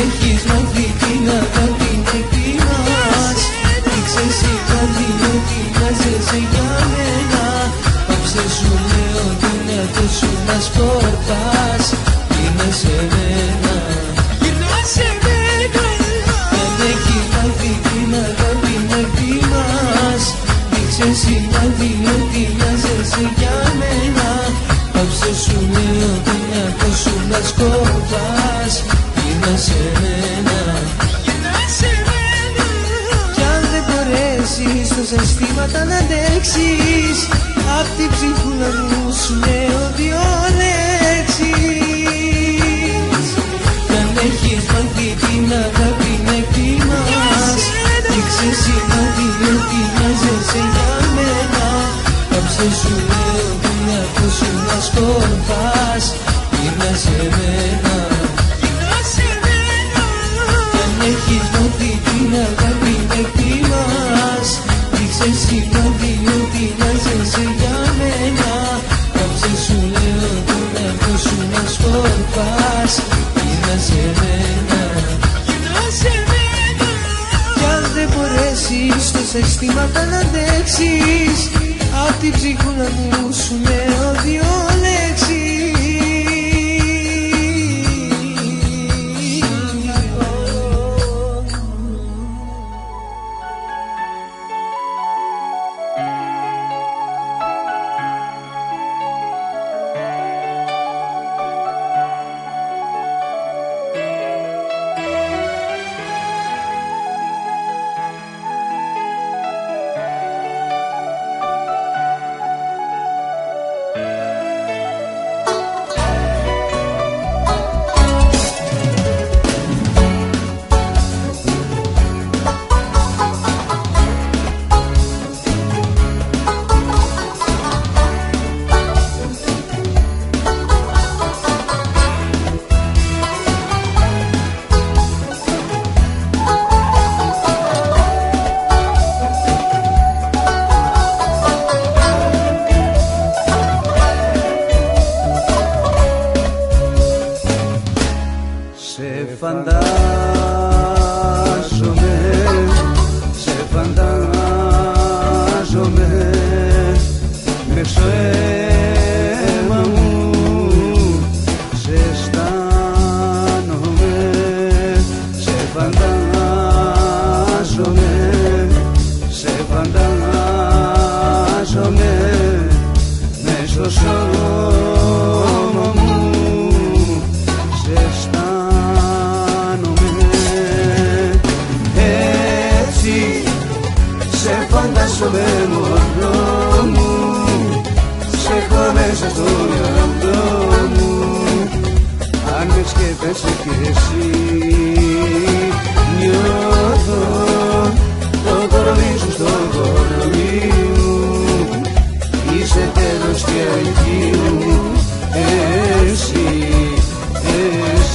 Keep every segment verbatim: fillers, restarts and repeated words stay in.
έχεις μάθει την αγάπη να εκτιμάς. Δείξε σημάδι ότι νοιάζεσαι για μένα. Πάψε σου λέω τον εαυτό σου να σκορπάς. Γύρνα σε μένα, γύρνα σε μένα. Δεν έχεις μάθει την αγάπη να εκτιμάς. Δείξε σημάδι ότι νοιάζεσαι για μένα. Πάψε σου λέω τον εαυτό σου να σκορπάς. Γύρνα σε μένα, γύρνα σε μένα. Κι αν δεν μπορέσεις τόσα αισθήματα να αντέξεις, απ' την ψυχούλα μου σου λέω δύο λέξεις. Κι αν έχεις μάθει την αγάπη να εκτιμάς, δείξε σημάδι ότι νοιάζεσαι για μένα. Πάψε σου λέω τον εαυτό σου να σκορπάς. Γύρνα σε μένα, γύρνα σε μένα. Κι αν έχεις μάθει την αγάπη να εκτιμάς, δείξε σημάδι ότι νοιάζεσαι για μένα. Πάψε σου λέω τον εαυτό σου να σκορπάς. Γύρνα σε μένα, γύρνα σε μένα. Κι αν δεν μπορέσεις τόσα αισθήματα να αντέξεις, απ' την ψυχούλα μου σου λέω δύο λέξεις. Φαντάζομαι, σε φαντάζομαι μέσω αίμα μου, σε αισθάνομαι, σε φαντάζομαι, σε φαντάζομαι μέσω σώμα μου, σε αισθάνομαι. Φαντάζομαι μόνο μου, σε έχω μέσα στο μυαλό μου. Αν με σκέφτεσαι κι εσύ, νιώθω το κορμί σου στο κορμί μου. Είσαι τέλος και αρχή μου, εσύ, εσύ.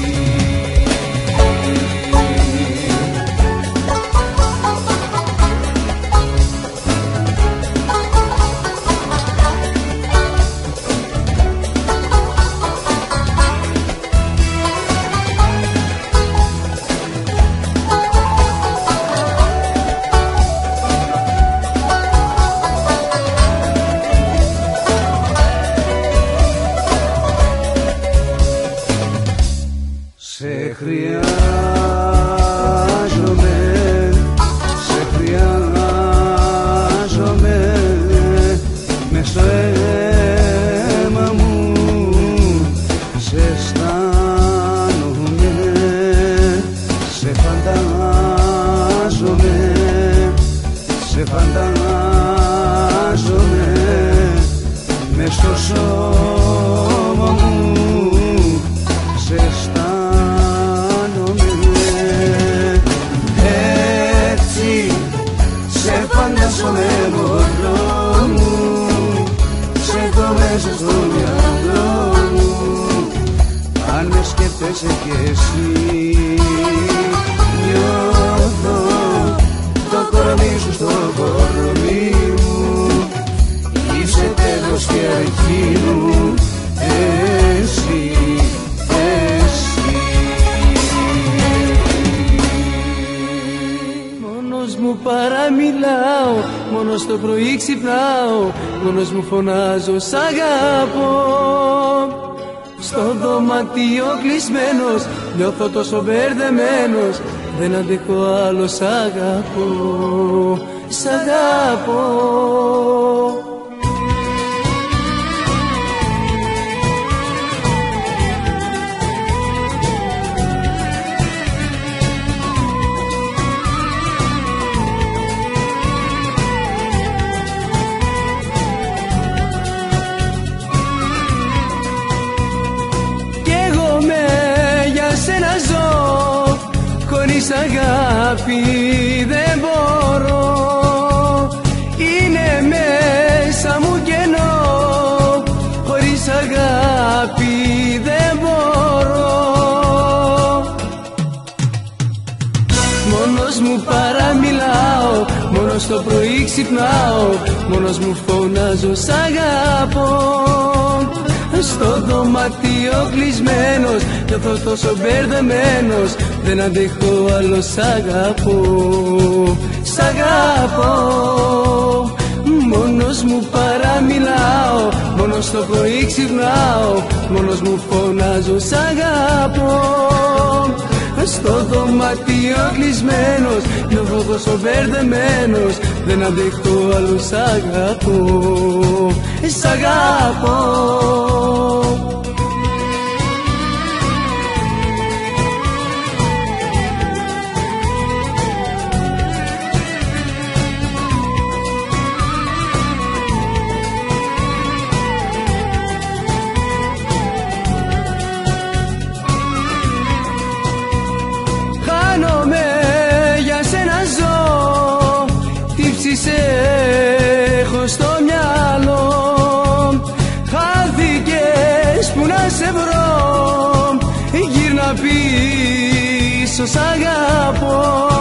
Σε χρειάζομαι, σε χρειάζομαι μες στο αίμα μου, σε αισθάνομαι, σε φαντάζομαι, σε φαντάζομαι μες στο σώμα μου, σε αισθάνομαι. Φαντάζομαι μόνο μου, σε έχω μέσα στο μυαλό μου. Αν με σκέφτεσαι κι εσύ, νιώθω το κορμί σου στο κορμί μου. Είσαι τέλος και αρχή μου, εσύ, εσύ. παραμιλάω, μόνος το πρωί ξυπνάω, μόνος μου φωνάζω σ' αγαπώ. Στο δωμάτιο κλεισμένος, νιώθω τόσο μπερδεμένος, δεν αντέχω άλλο, σ' αγαπώ, σ' αγαπώ. Χωρίς αγάπη δεν μπορώ, είναι μέσα μου κενό, χωρίς αγάπη δεν μπορώ. Μόνος μου παραμιλάω, μόνος το πρωί ξυπνάω, μόνος μου φωνάζω σ' αγαπώ. Στο δωμάτιο κλεισμένος, νιώθω τόσο μπερδεμένος, δεν αντέχω άλλο, σ' αγαπώ, σ' αγαπώ. Μόνος μου παραμιλάω, μόνος το πρωί ξυπνάω, μόνος μου φωνάζω σ' αγαπώ. Στο δωμάτιο κλεισμένος, νιώθω τόσο μπερδεμένος, δεν αντέχω άλλο, σ' αγαπώ, σ' αγαπώ. Έχω στο μυαλό, χάθηκες, που να σε βρω, γύρνα πίσω, σ' αγαπώ.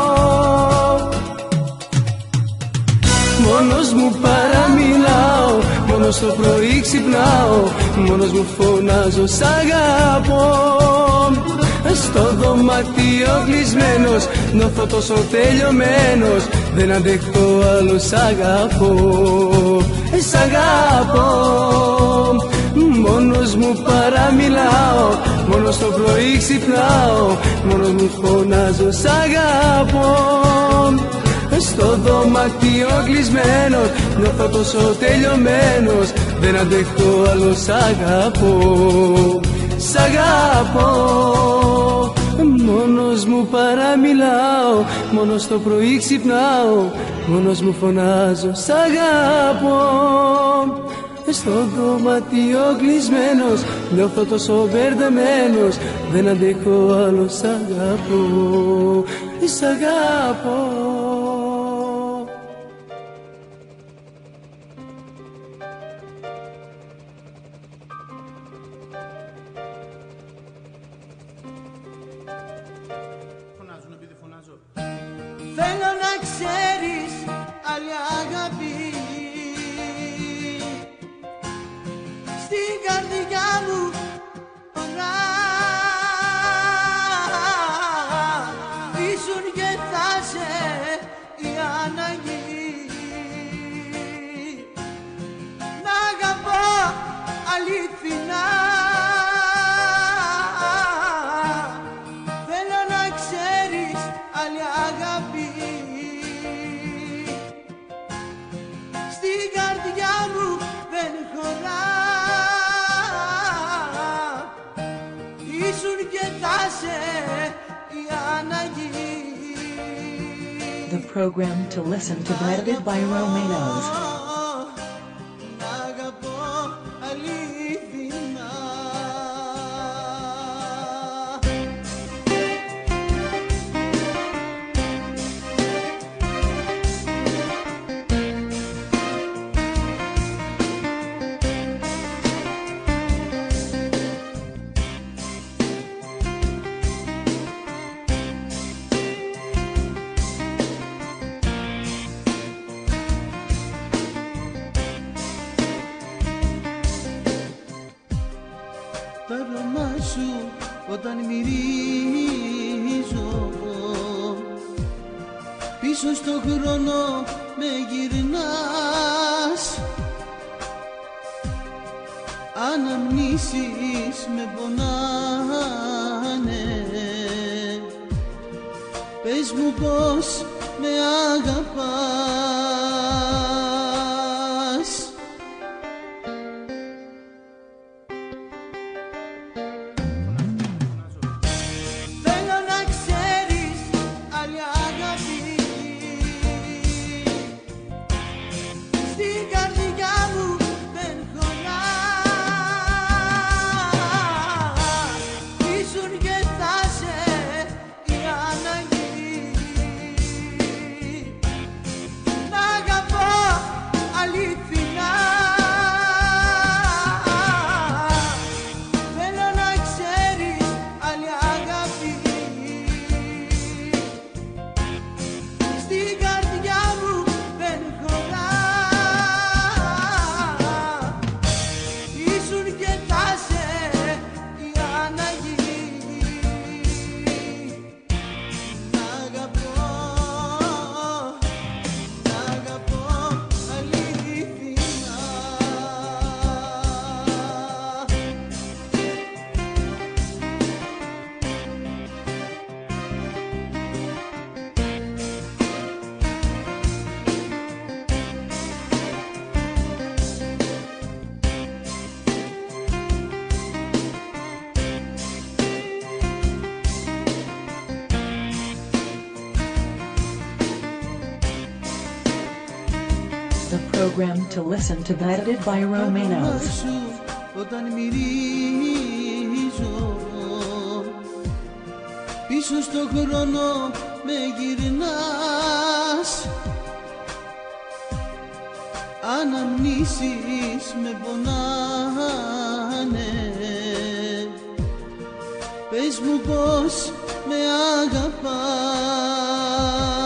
Μόνος μου παραμιλάω, μόνος το πρωί ξυπνάω, μόνος μου φωνάζω σ' αγαπώ. Στο δωμάτιο κλεισμένος, νιώθω τόσο τελειωμένος, δεν αντέχω άλλο, σ' αγαπώ, σ' αγαπώ. Μόνος μου παραμιλάω, μόνος το πρωί ξυπνάω, μόνος μου φωνάζω σ' αγαπώ. Στο δωμάτιο κλεισμένος, νιώθω τόσο τελειωμένος, δεν αντέχω άλλο, σ' αγαπώ, σ' αγαπώ. Μόνος μου παραμιλάω, μόνος το πρωί ξυπνάω, μόνος μου φωνάζω σ' αγαπώ. Στο δωμάτιο κλεισμένος, νιώθω τόσο μπερδεμένος, δεν αντέχω άλλο, σ' αγαπώ, σ' αγαπώ. Θέλω να ξέρεις άλλη αγάπη στην καρδιά μου πονά. Ήσουν και θα σε η ανάγκη να αγαπώ αληθινά. Θέλω να ξέρεις άλλη αγάπη στην καρδιά μου δεν χωρά. Ήσουν και θα σε η ανάγκη. The program to listen to edited by Romanos. Να αγαπώ αληθινά. Το αρώμα σου όταν μυρίζω, πίσω στο χρόνο με γυρνάς, αναμνήσεις με πονάνε. Πες μου πως με αγαπάς. Θέλω να ξέρεις άλλη αγάπη στην καρδιά μου δεν χωρά. Ήσουν και θα σε η ανάγκη να αγαπώ αληθινά. Θέλω να ξέρεις άλλη αγάπη στην καρδιά μου δεν χωρά. Ήσουν και θα σε η ανάγκη να αγαπώ, να αγαπώ αληθινά. The program to listen to that edited by Romanos. Σου όταν μυρίζω πίσω στο χρόνο με γυρνάς, αναμνήσεις με πονάνε. Πες μου πως με αγαπάς.